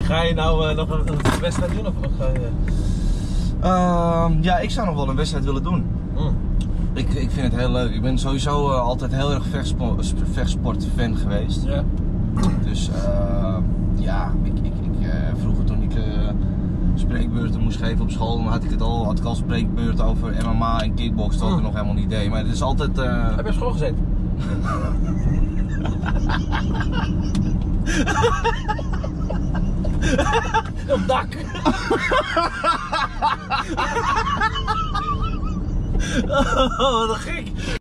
Ga je nou nog een wedstrijd doen of ga je... Ja, ik zou nog wel een wedstrijd willen doen. Ik vind het heel leuk. Ik ben sowieso altijd heel erg vechtsport-fan geweest. Ja. Dus ja, vroeger toen ik spreekbeurten moest geven op school, dan had ik al spreekbeurten over MMA en kickbox, dat ik nog helemaal niet deed. Maar het is altijd... Heb je op school gezeten? Op dak! Oh, wat een gek!